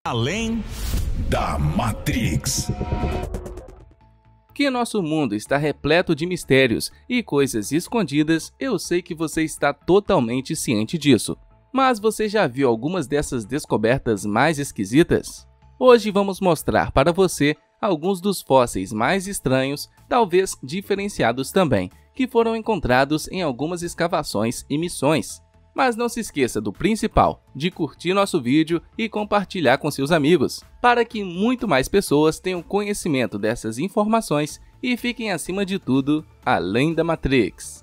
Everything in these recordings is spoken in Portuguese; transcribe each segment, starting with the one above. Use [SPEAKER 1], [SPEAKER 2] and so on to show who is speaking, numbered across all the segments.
[SPEAKER 1] Além da Matrix.
[SPEAKER 2] Que nosso mundo está repleto de mistérios e coisas escondidas, eu sei que você está totalmente ciente disso. Mas você já viu algumas dessas descobertas mais esquisitas? Hoje vamos mostrar para você alguns dos fósseis mais estranhos, talvez diferenciados também, que foram encontrados em algumas escavações e missões. Mas não se esqueça do principal, de curtir nosso vídeo e compartilhar com seus amigos, para que muito mais pessoas tenham conhecimento dessas informações e fiquem acima de tudo, além da Matrix.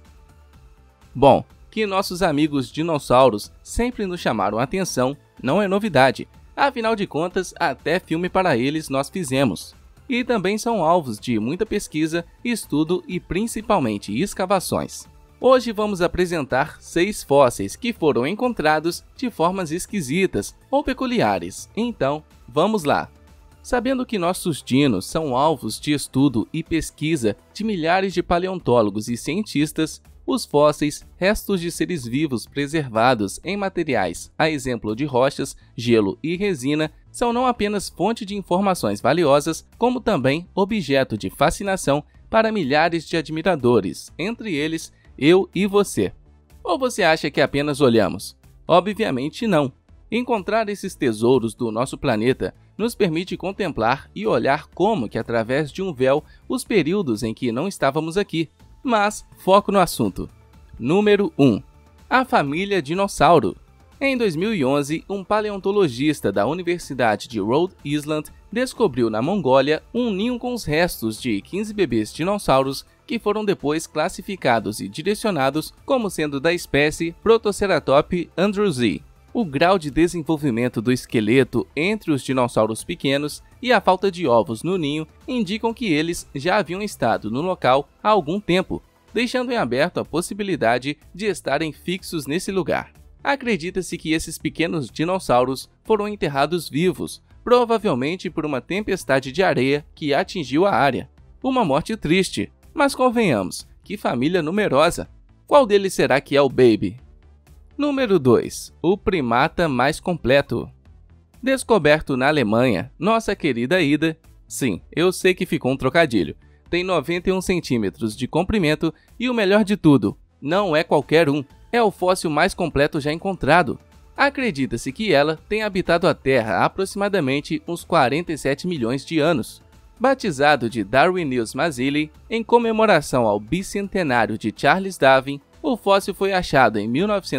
[SPEAKER 2] Bom, que nossos amigos dinossauros sempre nos chamaram a atenção não é novidade, afinal de contas até filme para eles nós fizemos. E também são alvos de muita pesquisa, estudo e principalmente escavações. Hoje vamos apresentar 6 fósseis que foram encontrados de formas esquisitas ou peculiares, então vamos lá! Sabendo que nossos dinos são alvos de estudo e pesquisa de milhares de paleontólogos e cientistas, os fósseis, restos de seres vivos preservados em materiais, a exemplo de rochas, gelo e resina, são não apenas fonte de informações valiosas, como também objeto de fascinação para milhares de admiradores, entre eles eu e você. Ou você acha que apenas olhamos? Obviamente não. Encontrar esses tesouros do nosso planeta nos permite contemplar e olhar como que através de um véu os períodos em que não estávamos aqui. Mas foco no assunto. Número 1. A família dinossauro. Em 2011, um paleontologista da Universidade de Rhode Island descobriu na Mongólia um ninho com os restos de 15 bebês dinossauros que foram depois classificados e direcionados como sendo da espécie Protoceratops andrewsi. O grau de desenvolvimento do esqueleto entre os dinossauros pequenos e a falta de ovos no ninho indicam que eles já haviam estado no local há algum tempo, deixando em aberto a possibilidade de estarem fixos nesse lugar. Acredita-se que esses pequenos dinossauros foram enterrados vivos, provavelmente por uma tempestade de areia que atingiu a área. Uma morte triste, mas convenhamos, que família numerosa. Qual deles será que é o Baby? Número 2. O primata mais completo. Descoberto na Alemanha, nossa querida Ida, sim, eu sei que ficou um trocadilho, tem 91 centímetros de comprimento e o melhor de tudo, não é qualquer um. É o fóssil mais completo já encontrado. Acredita-se que ela tenha habitado a Terra há aproximadamente uns 47 milhões de anos. Batizado de Darwinius mazzilli, em comemoração ao bicentenário de Charles Darwin, o fóssil foi achado em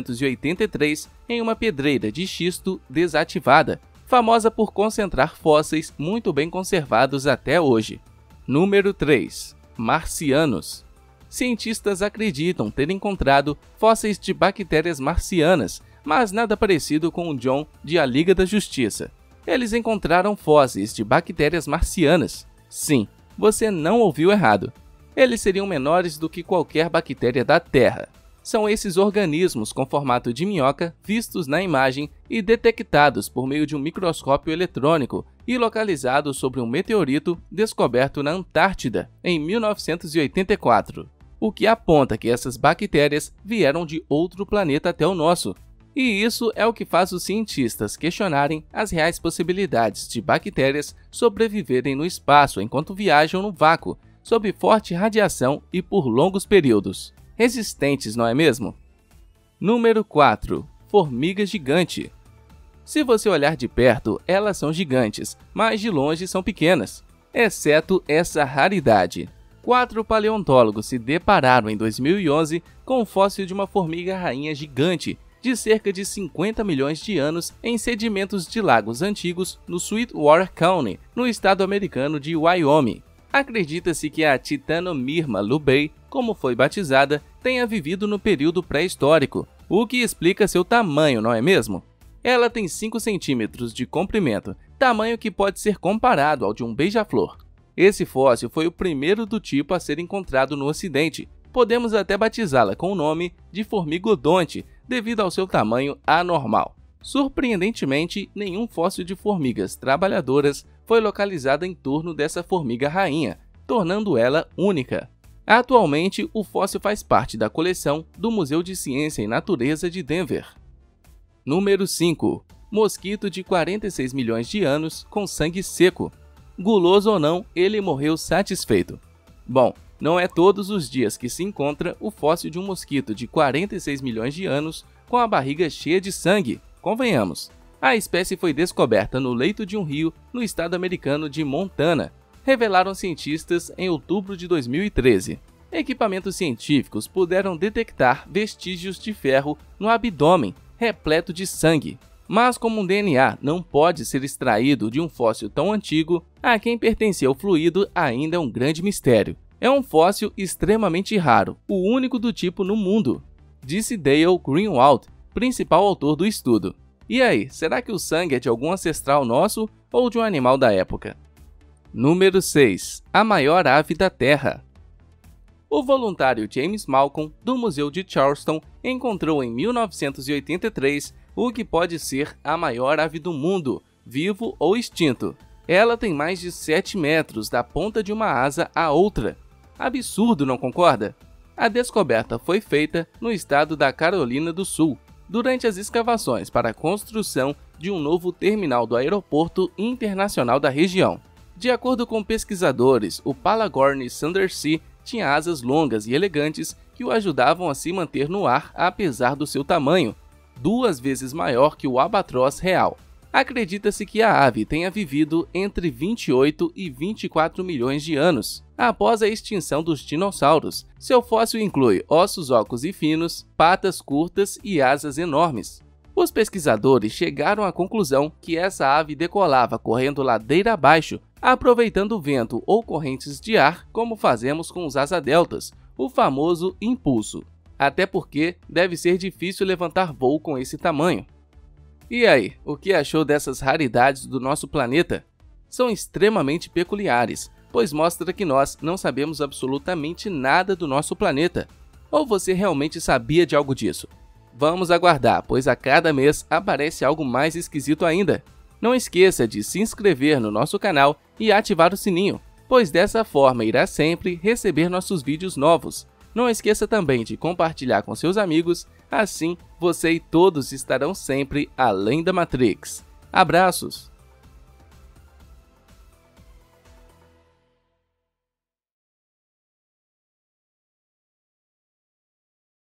[SPEAKER 2] 1983 em uma pedreira de xisto desativada, famosa por concentrar fósseis muito bem conservados até hoje. Número 3. Marcianos. Cientistas acreditam ter encontrado fósseis de bactérias marcianas, mas nada parecido com o John de A Liga da Justiça. Eles encontraram fósseis de bactérias marcianas. Sim, você não ouviu errado. Eles seriam menores do que qualquer bactéria da Terra. São esses organismos com formato de minhoca vistos na imagem e detectados por meio de um microscópio eletrônico e localizados sobre um meteorito descoberto na Antártida em 1984. O que aponta que essas bactérias vieram de outro planeta até o nosso. E isso é o que faz os cientistas questionarem as reais possibilidades de bactérias sobreviverem no espaço enquanto viajam no vácuo, sob forte radiação e por longos períodos. Resistentes, não é mesmo? Número 4. Formiga gigante. Se você olhar de perto, elas são gigantes, mas de longe são pequenas, exceto essa raridade. 4 paleontólogos se depararam em 2011 com o fóssil de uma formiga-rainha gigante de cerca de 50 milhões de anos em sedimentos de lagos antigos no Sweetwater County, no estado americano de Wyoming. Acredita-se que a Titanomyrma lubei, como foi batizada, tenha vivido no período pré-histórico, o que explica seu tamanho, não é mesmo? Ela tem 5 centímetros de comprimento, tamanho que pode ser comparado ao de um beija-flor. Esse fóssil foi o primeiro do tipo a ser encontrado no Ocidente. Podemos até batizá-la com o nome de formigodonte, devido ao seu tamanho anormal. Surpreendentemente, nenhum fóssil de formigas trabalhadoras foi localizado em torno dessa formiga rainha, tornando ela única. Atualmente, o fóssil faz parte da coleção do Museu de Ciência e Natureza de Denver. Número 5. mosquito de 46 milhões de anos com sangue seco. Guloso ou não, ele morreu satisfeito. Bom, não é todos os dias que se encontra o fóssil de um mosquito de 46 milhões de anos com a barriga cheia de sangue, convenhamos. A espécie foi descoberta no leito de um rio no estado americano de Montana, revelaram cientistas em outubro de 2013. Equipamentos científicos puderam detectar vestígios de ferro no abdômen, repleto de sangue. Mas como um DNA não pode ser extraído de um fóssil tão antigo, a quem pertencia o fluido ainda é um grande mistério. É um fóssil extremamente raro, o único do tipo no mundo, disse Dale Greenwald, principal autor do estudo. E aí, será que o sangue é de algum ancestral nosso ou de um animal da época? Número 6. A maior ave da Terra. O voluntário James Malcolm, do Museu de Charleston, encontrou em 1983 o que pode ser a maior ave do mundo, vivo ou extinto. Ela tem mais de 7 metros da ponta de uma asa à outra. Absurdo, não concorda? A descoberta foi feita no estado da Carolina do Sul, durante as escavações para a construção de um novo terminal do aeroporto internacional da região. De acordo com pesquisadores, o Palagornis sandersii tinha asas longas e elegantes que o ajudavam a se manter no ar apesar do seu tamanho, 2 vezes maior que o albatroz real. Acredita-se que a ave tenha vivido entre 28 e 24 milhões de anos, após a extinção dos dinossauros. Seu fóssil inclui ossos ocos e finos, patas curtas e asas enormes. Os pesquisadores chegaram à conclusão que essa ave decolava correndo ladeira abaixo, aproveitando o vento ou correntes de ar, como fazemos com os asa-deltas, o famoso impulso. Até porque deve ser difícil levantar voo com esse tamanho. E aí, o que achou dessas raridades do nosso planeta? São extremamente peculiares, pois mostra que nós não sabemos absolutamente nada do nosso planeta. Ou você realmente sabia de algo disso? Vamos aguardar, pois a cada mês aparece algo mais esquisito ainda. Não esqueça de se inscrever no nosso canal e ativar o sininho, pois dessa forma irá sempre receber nossos vídeos novos. Não esqueça também de compartilhar com seus amigos, assim você e todos estarão sempre além da Matrix. Abraços!